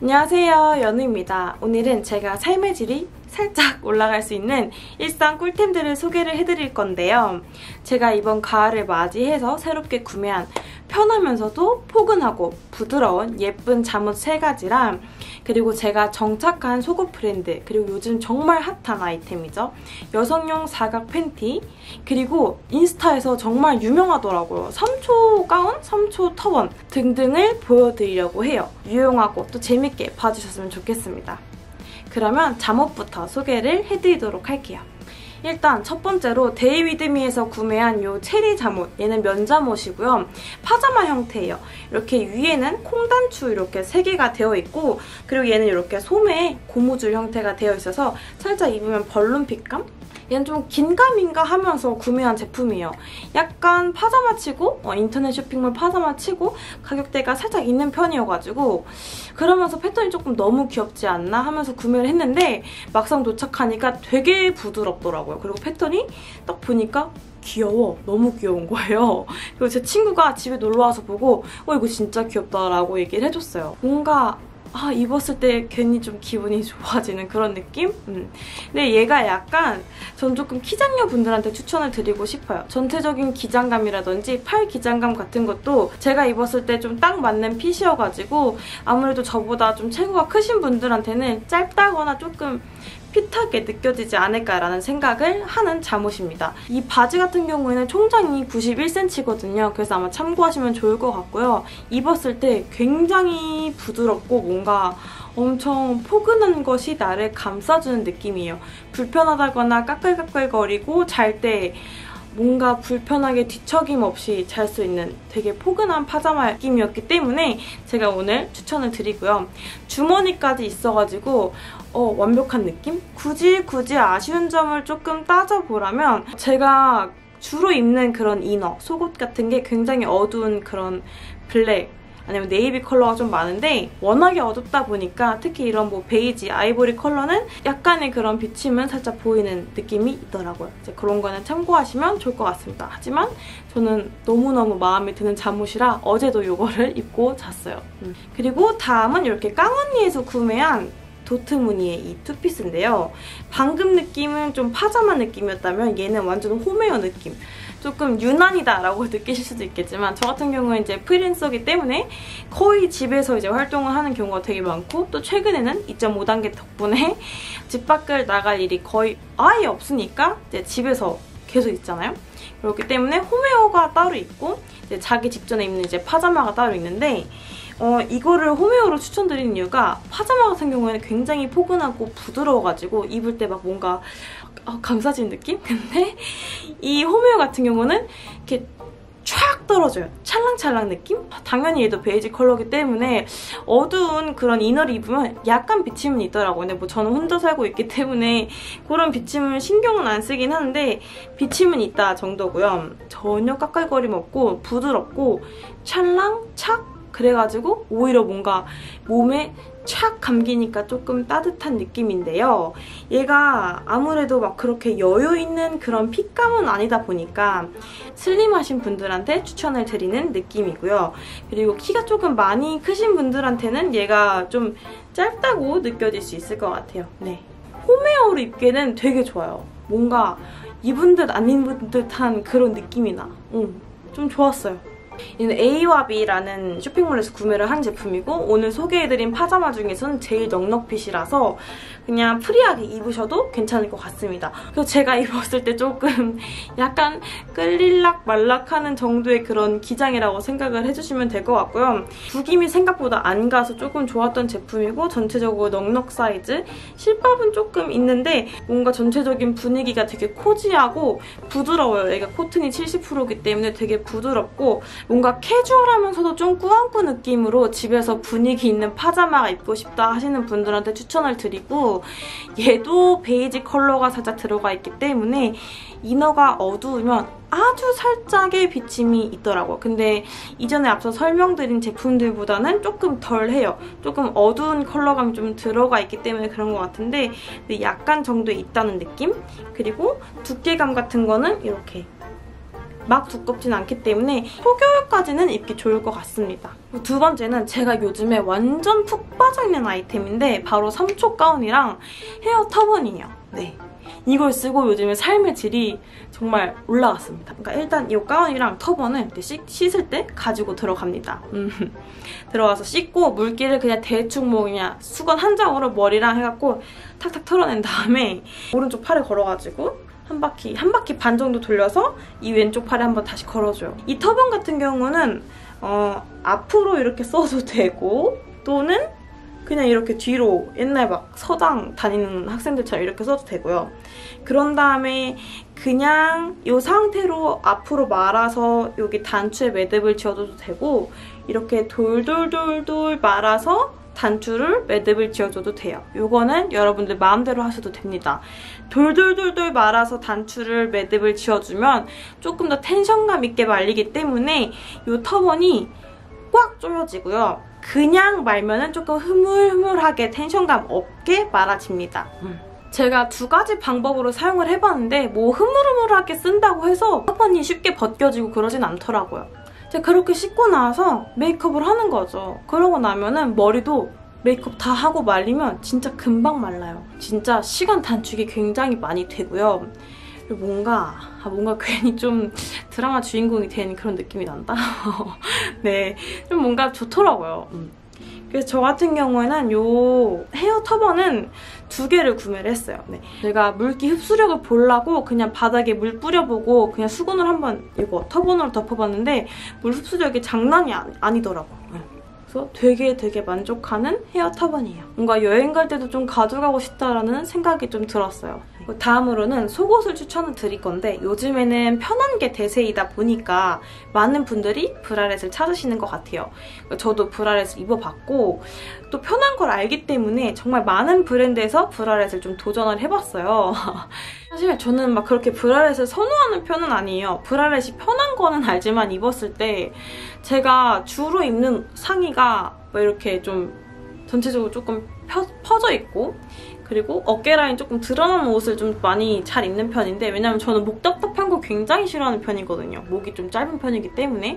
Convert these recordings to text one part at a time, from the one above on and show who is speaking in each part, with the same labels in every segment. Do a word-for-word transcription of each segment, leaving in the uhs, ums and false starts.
Speaker 1: 안녕하세요, 연우입니다. 오늘은 제가 삶의 질이 살짝 올라갈 수 있는 일상 꿀템들을 소개를 해드릴 건데요. 제가 이번 가을을 맞이해서 새롭게 구매한 편하면서도 포근하고 부드러운 예쁜 잠옷 세 가지랑, 그리고 제가 정착한 속옷 브랜드, 그리고 요즘 정말 핫한 아이템이죠. 여성용 사각 팬티, 그리고 인스타에서 정말 유명하더라고요. 삼 초 가운, 삼 초 터번 등등을 보여드리려고 해요. 유용하고 또 재밌게 봐주셨으면 좋겠습니다. 그러면 잠옷부터 소개를 해드리도록 할게요. 일단 첫 번째로 데이위드미에서 구매한 이 체리 잠옷, 얘는 면잠옷이고요. 파자마 형태예요. 이렇게 위에는 콩단추 이렇게 세 개가 되어 있고, 그리고 얘는 이렇게 소매에 고무줄 형태가 되어 있어서 살짝 입으면 벌룬 핏감? 얘는 좀 긴가민가 하면서 구매한 제품이에요. 약간 파자마치고 어, 인터넷 쇼핑몰 파자마치고 가격대가 살짝 있는 편이어가지고 그러면서 패턴이 조금 너무 귀엽지 않나 하면서 구매를 했는데 막상 도착하니까 되게 부드럽더라고요. 그리고 패턴이 딱 보니까 귀여워. 너무 귀여운 거예요. 그리고 제 친구가 집에 놀러와서 보고 어 이거 진짜 귀엽다라고 얘기를 해줬어요. 뭔가 아, 입었을 때 괜히 좀 기분이 좋아지는 그런 느낌? 음. 근데 얘가 약간 전 조금 키장녀 분들한테 추천을 드리고 싶어요. 전체적인 기장감이라든지 팔 기장감 같은 것도 제가 입었을 때 좀 딱 맞는 핏이어가지고 아무래도 저보다 좀 체구가 크신 분들한테는 짧다거나 조금 핏하게 느껴지지 않을까라는 생각을 하는 잠옷입니다. 이 바지 같은 경우에는 총장이 구십일 센티미터거든요. 그래서 아마 참고하시면 좋을 것 같고요. 입었을 때 굉장히 부드럽고 뭔가 엄청 포근한 것이 나를 감싸주는 느낌이에요. 불편하다거나 까끌까끌거리고 잘 때 뭔가 불편하게 뒤척임 없이 잘 수 있는 되게 포근한 파자마 느낌이었기 때문에 제가 오늘 추천을 드리고요. 주머니까지 있어가지고 어, 완벽한 느낌? 굳이 굳이 아쉬운 점을 조금 따져보라면 제가 주로 입는 그런 이너, 속옷 같은 게 굉장히 어두운 그런 블랙 아니면 네이비 컬러가 좀 많은데 워낙에 어둡다 보니까 특히 이런 뭐 베이지, 아이보리 컬러는 약간의 그런 비침은 살짝 보이는 느낌이 있더라고요. 이제 그런 거는 참고하시면 좋을 것 같습니다. 하지만 저는 너무너무 마음에 드는 잠옷이라 어제도 이거를 입고 잤어요. 음. 그리고 다음은 이렇게 깡언니에서 구매한 도트 무늬의 이 투피스인데요. 방금 느낌은 좀 파자마 느낌이었다면 얘는 완전 홈웨어 느낌. 조금 유난이다라고 느끼실 수도 있겠지만 저 같은 경우는 이제 프리랜서이기 때문에 거의 집에서 이제 활동을 하는 경우가 되게 많고, 또 최근에는 이 점 오 단계 덕분에 집 밖을 나갈 일이 거의 아예 없으니까 이제 집에서 계속 있잖아요. 그렇기 때문에 홈웨어가 따로 있고 이제 자기 직전에 입는 이제 파자마가 따로 있는데 어, 이거를 홈웨어로 추천드리는 이유가 파자마 같은 경우에는 굉장히 포근하고 부드러워가지고 입을 때 막 뭔가 어, 감싸진 느낌? 근데 이 홈웨어 같은 경우는 이렇게 촥 떨어져요. 찰랑찰랑 느낌? 당연히 얘도 베이지 컬러기 때문에 어두운 그런 이너를 입으면 약간 비침은 있더라고요. 근데 뭐 저는 혼자 살고 있기 때문에 그런 비침을 신경은 안 쓰긴 하는데 비침은 있다 정도고요. 전혀 까끌거림 없고 부드럽고 찰랑, 착 그래가지고 오히려 뭔가 몸에 착 감기니까 조금 따뜻한 느낌인데요. 얘가 아무래도 막 그렇게 여유 있는 그런 핏감은 아니다 보니까 슬림하신 분들한테 추천을 드리는 느낌이고요. 그리고 키가 조금 많이 크신 분들한테는 얘가 좀 짧다고 느껴질 수 있을 것 같아요. 네, 홈웨어로 입기에는 되게 좋아요. 뭔가 입은 듯 안 입은 듯한 그런 느낌이 나. 응, 좀 좋았어요. 얘는 에이와비라는 쇼핑몰에서 구매를 한 제품이고 오늘 소개해드린 파자마 중에서는 제일 넉넉핏이라서 그냥 프리하게 입으셔도 괜찮을 것 같습니다. 그래서 제가 입었을 때 조금 약간 끌릴락 말락하는 정도의 그런 기장이라고 생각을 해주시면 될 것 같고요. 구김이 생각보다 안 가서 조금 좋았던 제품이고 전체적으로 넉넉 사이즈, 실밥은 조금 있는데 뭔가 전체적인 분위기가 되게 코지하고 부드러워요. 얘가 코튼이 칠십 퍼센트이기 때문에 되게 부드럽고 뭔가 캐주얼하면서도 좀 꾸안꾸 느낌으로 집에서 분위기 있는 파자마가 입고 싶다 하시는 분들한테 추천을 드리고, 얘도 베이지 컬러가 살짝 들어가 있기 때문에 이너가 어두우면 아주 살짝의 비침이 있더라고요. 근데 이전에 앞서 설명드린 제품들보다는 조금 덜해요. 조금 어두운 컬러감이 좀 들어가 있기 때문에 그런 것 같은데 약간 정도에 있다는 느낌? 그리고 두께감 같은 거는 이렇게 막 두껍진 않기 때문에 초겨울까지는 입기 좋을 것 같습니다. 두 번째는 제가 요즘에 완전 푹 빠져있는 아이템인데 바로 삼 초 가운이랑 헤어 터번이에요. 네. 이걸 쓰고 요즘에 삶의 질이 정말 올라갔습니다. 그러니까 일단 이 가운이랑 터번을 씻, 씻을 때 가지고 들어갑니다. 음. 들어가서 씻고 물기를 그냥 대충 뭐 그냥 수건 한 장으로 머리랑 해갖고 탁탁 털어낸 다음에 오른쪽 팔에 걸어가지고 한 바퀴, 한 바퀴 반 정도 돌려서 이 왼쪽 팔에 한번 다시 걸어줘요. 이 터번 같은 경우는 어, 앞으로 이렇게 써도 되고 또는 그냥 이렇게 뒤로 옛날 막 서당 다니는 학생들처럼 이렇게 써도 되고요. 그런 다음에 그냥 이 상태로 앞으로 말아서 여기 단추에 매듭을 지어줘도 되고 이렇게 돌돌돌돌 말아서 단추를 매듭을 지어줘도 돼요. 이거는 여러분들 마음대로 하셔도 됩니다. 돌돌돌돌 말아서 단추를 매듭을 지어주면 조금 더 텐션감 있게 말리기 때문에 이 터번이 꽉 조여지고요. 그냥 말면은 조금 흐물흐물하게 텐션감 없게 말아집니다. 음. 제가 두 가지 방법으로 사용을 해봤는데 뭐 흐물흐물하게 쓴다고 해서 터번이 쉽게 벗겨지고 그러진 않더라고요. 제가 그렇게 씻고 나서 메이크업을 하는 거죠. 그러고 나면은 머리도 메이크업 다 하고 말리면 진짜 금방 말라요. 진짜 시간 단축이 굉장히 많이 되고요. 뭔가 아, 뭔가 괜히 좀 드라마 주인공이 된 그런 느낌이 난다? 네, 좀 뭔가 좋더라고요. 음. 그래서 저 같은 경우에는 요 헤어 터번은 두 개를 구매를 했어요. 네. 제가 물기 흡수력을 보려고 그냥 바닥에 물 뿌려보고 그냥 수건을 한번 이거 터번으로 덮어봤는데 물 흡수력이 장난이 아니, 아니더라고요. 네. 그래서 되게 되게 만족하는 헤어 터번이에요. 뭔가 여행 갈 때도 좀 가져가고 싶다라는 생각이 좀 들었어요. 다음으로는 속옷을 추천을 드릴 건데 요즘에는 편한 게 대세이다 보니까 많은 분들이 브라렛을 찾으시는 것 같아요. 저도 브라렛을 입어봤고 또 편한 걸 알기 때문에 정말 많은 브랜드에서 브라렛을 좀 도전을 해봤어요. 사실 저는 막 그렇게 브라렛을 선호하는 편은 아니에요. 브라렛이 편한 거는 알지만 입었을 때 제가 주로 입는 상의가 뭐 이렇게 좀 전체적으로 조금 펴, 퍼져 있고 그리고 어깨 라인 조금 드러나는 옷을 좀 많이 잘 입는 편인데 왜냐면 저는 목 답답한 거 굉장히 싫어하는 편이거든요. 목이 좀 짧은 편이기 때문에.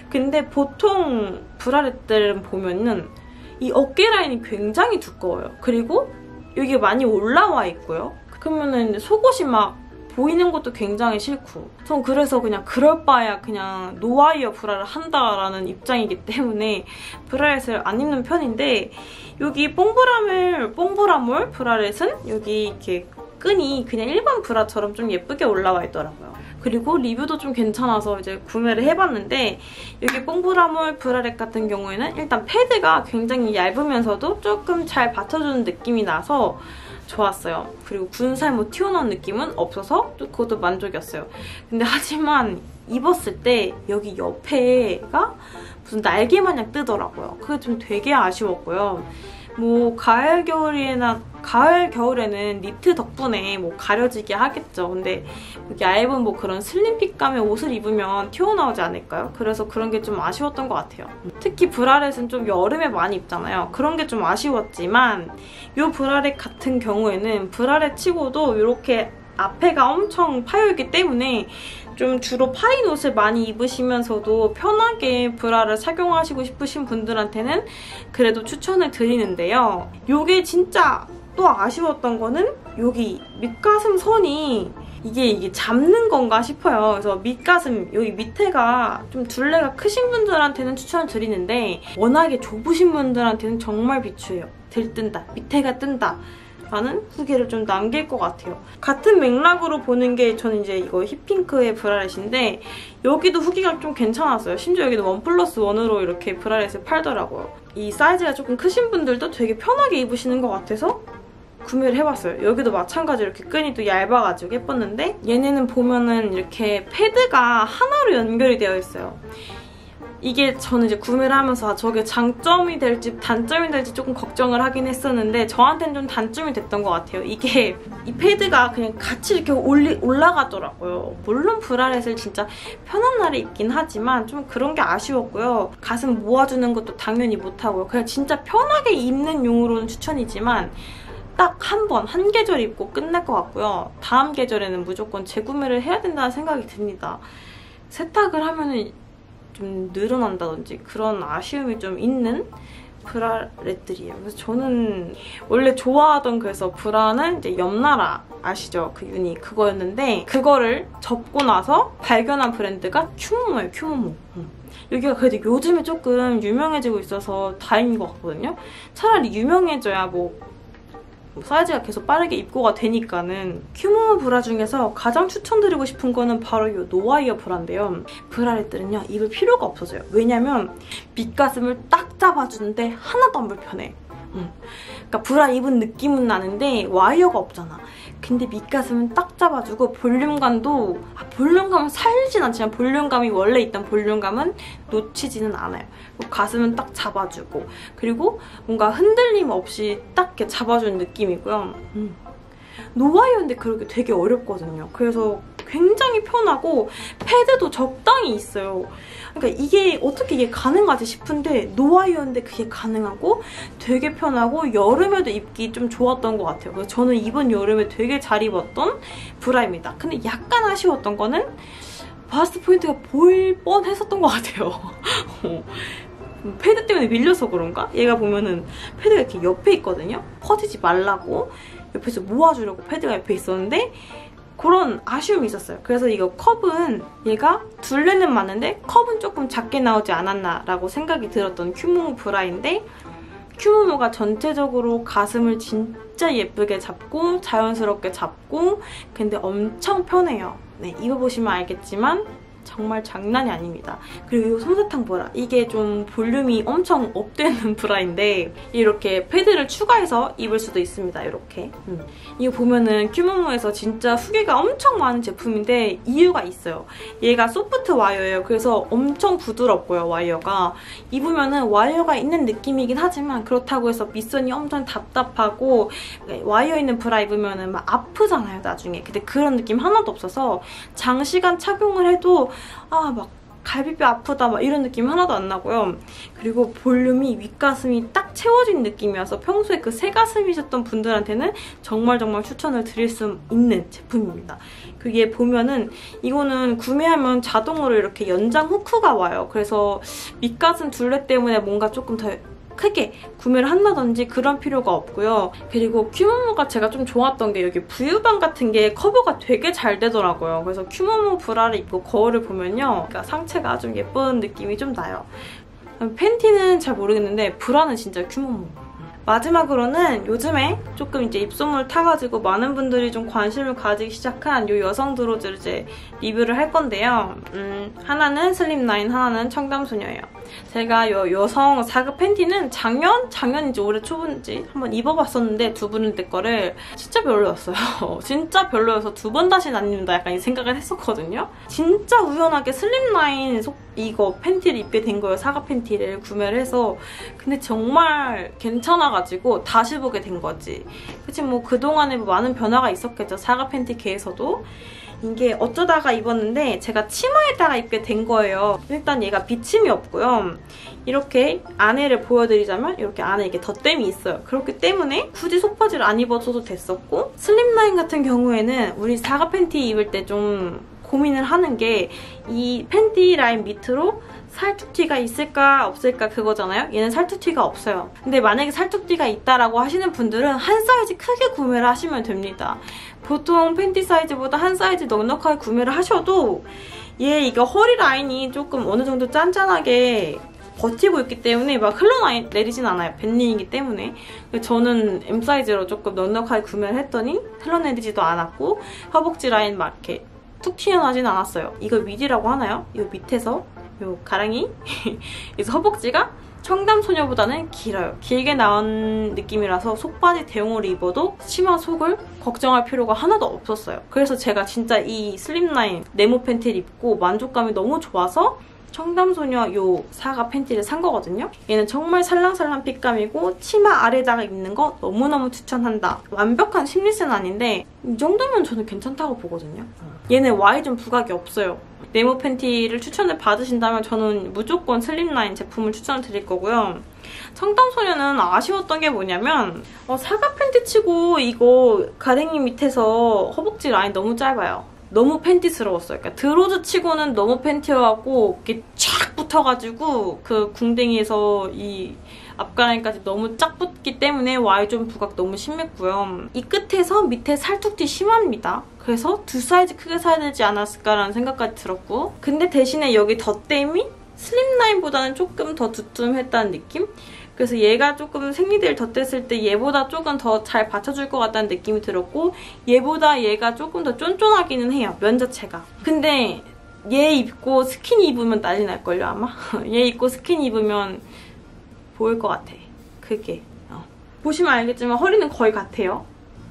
Speaker 1: 근데 보통 브라렛들은 보면은 이 어깨 라인이 굉장히 두꺼워요. 그리고 여기 많이 올라와 있고요. 그러면은 속옷이 막 보이는 것도 굉장히 싫고 전 그래서 그냥 그럴 바에야 그냥 노와이어 브라를 한다라는 입장이기 때문에 브라렛을 안 입는 편인데 여기 뽕브라몰, 뽕브라몰 브라렛은 여기 이렇게 끈이 그냥 일반 브라처럼 좀 예쁘게 올라와 있더라고요. 그리고 리뷰도 좀 괜찮아서 이제 구매를 해봤는데 여기 뽕브라몰 브라렛 같은 경우에는 일단 패드가 굉장히 얇으면서도 조금 잘 받쳐주는 느낌이 나서 좋았어요. 그리고 군살 뭐 튀어나온 느낌은 없어서 또 그것도 만족이었어요. 근데 하지만 입었을 때 여기 옆에가 무슨 날개 마냥 뜨더라고요. 그게 좀 되게 아쉬웠고요. 뭐 가을 겨울에나 가을 겨울에는 니트 덕분에 뭐 가려지게 하겠죠. 근데 얇은 뭐 그런 슬림 핏감의 옷을 입으면 튀어나오지 않을까요? 그래서 그런 게 좀 아쉬웠던 것 같아요. 특히 브라렛은 좀 여름에 많이 입잖아요. 그런 게 좀 아쉬웠지만 이 브라렛 같은 경우에는 브라렛 치고도 이렇게 앞에가 엄청 파여있기 때문에 좀 주로 파인 옷을 많이 입으시면서도 편하게 브라를 착용하시고 싶으신 분들한테는 그래도 추천을 드리는데요. 이게 진짜 또 아쉬웠던 거는 여기 밑가슴 선이 이게 이게 잡는 건가 싶어요. 그래서 밑가슴 여기 밑에가 좀 둘레가 크신 분들한테는 추천을 드리는데 워낙에 좁으신 분들한테는 정말 비추해요. 들뜬다, 밑에가 뜬다 라는 후기를 좀 남길 것 같아요. 같은 맥락으로 보는 게 저는 이제 이거 힙핑크의 브라렛인데 여기도 후기가 좀 괜찮았어요. 심지어 여기도 원 플러스 원으로 이렇게 브라렛을 팔더라고요. 이 사이즈가 조금 크신 분들도 되게 편하게 입으시는 것 같아서 구매를 해봤어요. 여기도 마찬가지로 이렇게 끈이 또 얇아가지고 예뻤는데 얘네는 보면은 이렇게 패드가 하나로 연결이 되어 있어요. 이게 저는 이제 구매를 하면서 저게 장점이 될지 단점이 될지 조금 걱정을 하긴 했었는데 저한테는 좀 단점이 됐던 것 같아요. 이게 이 패드가 그냥 같이 이렇게 올리, 올라가더라고요. 물론 브라렛을 진짜 편한 날에 입긴 하지만 좀 그런 게 아쉬웠고요. 가슴 모아주는 것도 당연히 못하고요. 그냥 진짜 편하게 입는 용으로는 추천이지만 딱 한 번, 한 계절 입고 끝날 것 같고요. 다음 계절에는 무조건 재구매를 해야 된다는 생각이 듭니다. 세탁을 하면은 좀 늘어난다든지 그런 아쉬움이 좀 있는 브라렛들이에요. 그래서 저는 원래 좋아하던 그래서 브라는 이제 옆나라 아시죠? 그 유니 그거였는데 그거를 접고 나서 발견한 브랜드가 큐모모예요. 큐모모. 여기가 그래도 요즘에 조금 유명해지고 있어서 다행인 것 같거든요. 차라리 유명해져야 뭐 사이즈가 계속 빠르게 입고가 되니까는. 큐모모 브라 중에서 가장 추천드리고 싶은 거는 바로 이 노와이어 브라인데요. 브라렛들은요 입을 필요가 없어져요. 왜냐면 밑가슴을 딱 잡아주는데 하나도 안 불편해. 응. 그러니까 브라 입은 느낌은 나는데 와이어가 없잖아. 근데 밑가슴은 딱 잡아주고 볼륨감도 아, 볼륨감은 살진 않지만 볼륨감이 원래 있던 볼륨감은 놓치지는 않아요. 가슴은 딱 잡아주고 그리고 뭔가 흔들림 없이 딱 이렇게 잡아주는 느낌이고요. 음. 노와이어인데 그렇게 되게 어렵거든요. 그래서 굉장히 편하고 패드도 적당히 있어요. 그러니까 이게 어떻게 이게 가능하지 싶은데 노와이어인데 그게 가능하고 되게 편하고 여름에도 입기 좀 좋았던 것 같아요. 그래서 저는 이번 여름에 되게 잘 입었던 브라입니다. 근데 약간 아쉬웠던 거는 바스트 포인트가 보일 뻔했었던 것 같아요. 패드 때문에 밀려서 그런가? 얘가 보면은 패드가 이렇게 옆에 있거든요. 퍼지지 말라고 옆에서 모아주려고 패드가 옆에 있었는데 그런 아쉬움이 있었어요. 그래서 이거 컵은 얘가 둘레는 맞는데 컵은 조금 작게 나오지 않았나라고 생각이 들었던 큐모모 브라인데 큐모모가 전체적으로 가슴을 진짜 예쁘게 잡고 자연스럽게 잡고 근데 엄청 편해요. 네, 입어보시면 알겠지만 정말 장난이 아닙니다. 그리고 이 솜사탕 브라 이게 좀 볼륨이 엄청 업되는 브라인데 이렇게 패드를 추가해서 입을 수도 있습니다. 이렇게 음. 이거 보면은 큐모모에서 진짜 후기가 엄청 많은 제품인데 이유가 있어요. 얘가 소프트 와이어예요. 그래서 엄청 부드럽고요. 와이어가 입으면은 와이어가 있는 느낌이긴 하지만 그렇다고 해서 밑선이 엄청 답답하고 와이어 있는 브라 입으면은 막 아프잖아요. 나중에. 근데 그런 느낌 하나도 없어서 장시간 착용을 해도 아, 막 갈비뼈 아프다 막 이런 느낌 하나도 안 나고요. 그리고 볼륨이 윗가슴이 딱 채워진 느낌이어서 평소에 그 새가슴이셨던 분들한테는 정말 정말 추천을 드릴 수 있는 제품입니다. 그리고 얘 보면은 이거는 구매하면 자동으로 이렇게 연장 후크가 와요. 그래서 밑가슴 둘레 때문에 뭔가 조금 더 크게 구매를 한다든지 그런 필요가 없고요. 그리고 큐모모가 제가 좀 좋았던 게 여기 부유방 같은 게 커버가 되게 잘 되더라고요. 그래서 큐모모 브라를 입고 거울을 보면요. 그러니까 상체가 좀 예쁜 느낌이 좀 나요. 팬티는 잘 모르겠는데 브라는 진짜 큐모모. 마지막으로는 요즘에 조금 이제 입소문을 타가지고 많은 분들이 좀 관심을 가지기 시작한 이 여성 드로즈를 이제 리뷰를 할 건데요. 음, 하나는 슬립라인, 하나는 청담소녀예요. 제가 이 여성 사급 팬티는 작년? 작년인지 올해 초인지 한번 입어봤었는데 두 분들 거를 진짜 별로였어요. 진짜 별로여서 두 번 다시는 안 입는다 약간 이 생각을 했었거든요. 진짜 우연하게 슬립라인 속 이거 팬티를 입게 된 거예요. 사각 팬티를 구매를 해서. 근데 정말 괜찮아가지고 다시 보게 된 거지. 그치 뭐 그동안에 뭐 많은 변화가 있었겠죠. 사각 팬티계에서도. 이게 어쩌다가 입었는데 제가 치마에다가 입게 된 거예요. 일단 얘가 비침이 없고요. 이렇게 안에를 보여드리자면 이렇게 안에 이게 덧댐이 있어요. 그렇기 때문에 굳이 속바지를 안 입어줘도 됐었고 슬립라인 같은 경우에는 우리 사각 팬티 입을 때 좀 고민을 하는 게 이 팬티 라인 밑으로 살뚝티가 있을까 없을까 그거잖아요. 얘는 살뚝티가 없어요. 근데 만약에 살뚝티가 있다라고 하시는 분들은 한 사이즈 크게 구매를 하시면 됩니다. 보통 팬티 사이즈보다 한 사이즈 넉넉하게 구매를 하셔도 얘 이거 허리 라인이 조금 어느 정도 짠짠하게 버티고 있기 때문에 막 흘러내리진 않아요. 밴링이기 때문에. 저는 엠 사이즈로 조금 넉넉하게 구매를 했더니 흘러내리지도 않았고 허벅지 라인 막 이렇게 툭 튀어나오진 않았어요. 이거 미디라고 하나요? 이 밑에서 이 가랑이 그래서 허벅지가 청담소녀보다는 길어요. 길게 나온 느낌이라서 속바지 대용으로 입어도 치마 속을 걱정할 필요가 하나도 없었어요. 그래서 제가 진짜 이 슬립라인 네모 팬티를 입고 만족감이 너무 좋아서 청담소녀 요 사각 팬티를 산 거거든요. 얘는 정말 살랑살랑 핏감이고 치마 아래다가 입는 거 너무너무 추천한다. 완벽한 심리스는 아닌데 이 정도면 저는 괜찮다고 보거든요. 얘는 와이존 부각이 없어요. 네모 팬티를 추천을 받으신다면 저는 무조건 슬립라인 제품을 추천을 드릴 거고요. 청담소녀는 아쉬웠던 게 뭐냐면 어, 사각 팬티 치고 이거 가랭이 밑에서 허벅지 라인 너무 짧아요. 너무 팬티스러웠어요. 그러니까 드로즈 치고는 너무 팬티여갖고 이렇게 쫙 붙어가지고 그 궁뎅이에서 이 앞가랑이까지 너무 쫙 붙기 때문에 Y존 부각 너무 심했고요. 이 끝에서 밑에 살뚝티 심합니다. 그래서 두 사이즈 크게 사야 되지 않았을까라는 생각까지 들었고, 근데 대신에 여기 덧댐이 슬림라인보다는 조금 더 두툼했다는 느낌? 그래서 얘가 조금 생리대를 덧댔을 때 얘보다 조금 더 잘 받쳐줄 것 같다는 느낌이 들었고, 얘보다 얘가 조금 더 쫀쫀하기는 해요, 면 자체가. 근데 얘 입고 스키니 입으면 난리 날걸요, 아마? 얘 입고 스키니 입으면 보일 것 같아, 그게. 어. 보시면 알겠지만 허리는 거의 같아요.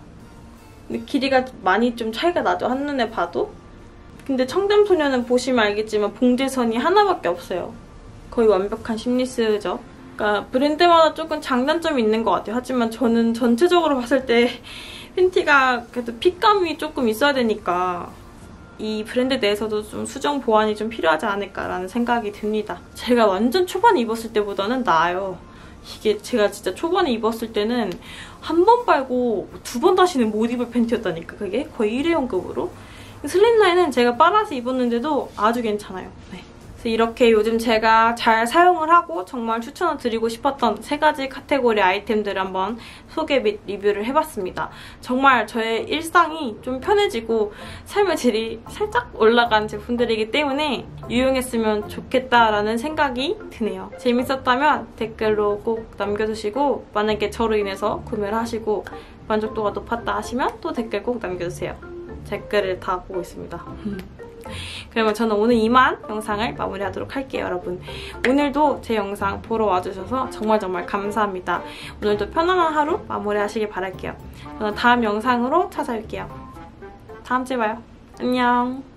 Speaker 1: 근데 길이가 많이 좀 차이가 나죠, 한눈에 봐도? 근데 청담소녀는 보시면 알겠지만 봉제선이 하나밖에 없어요. 거의 완벽한 심리스죠. 그러니까 브랜드마다 조금 장단점이 있는 것 같아요. 하지만 저는 전체적으로 봤을 때 팬티가 그래도 핏감이 조금 있어야 되니까 이 브랜드 내에서도 좀 수정 보완이 좀 필요하지 않을까라는 생각이 듭니다. 제가 완전 초반에 입었을 때보다는 나아요. 이게 제가 진짜 초반에 입었을 때는 한 번 빨고 두 번 다시는 못 입을 팬티였다니까, 그게 거의 일회용급으로. 슬림라인은 제가 빨아서 입었는데도 아주 괜찮아요. 네. 그래서 이렇게 요즘 제가 잘 사용을 하고 정말 추천을 드리고 싶었던 세 가지 카테고리 아이템들을 한번 소개 및 리뷰를 해봤습니다. 정말 저의 일상이 좀 편해지고 삶의 질이 살짝 올라간 제품들이기 때문에 유용했으면 좋겠다라는 생각이 드네요. 재밌었다면 댓글로 꼭 남겨주시고, 만약에 저로 인해서 구매를 하시고 만족도가 높았다 하시면 또 댓글 꼭 남겨주세요. 댓글을 다 보고 있습니다. 그러면 저는 오늘 이만 영상을 마무리하도록 할게요, 여러분. 오늘도 제 영상 보러 와주셔서 정말 정말 감사합니다. 오늘도 편안한 하루 마무리하시길 바랄게요. 저는 다음 영상으로 찾아올게요. 다음 주에 봐요. 안녕.